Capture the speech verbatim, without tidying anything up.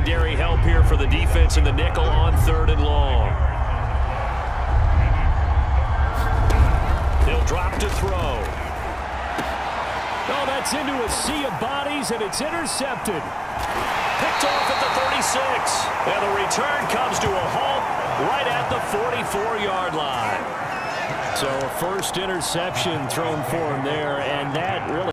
secondary help here for the defense in the nickel on third and long. He'll drop to throw. Oh, that's into a sea of bodies, and it's intercepted. Picked off at the thirty-six. And the return comes to a halt right at the forty-four yard line. So a first interception thrown for him there, and that really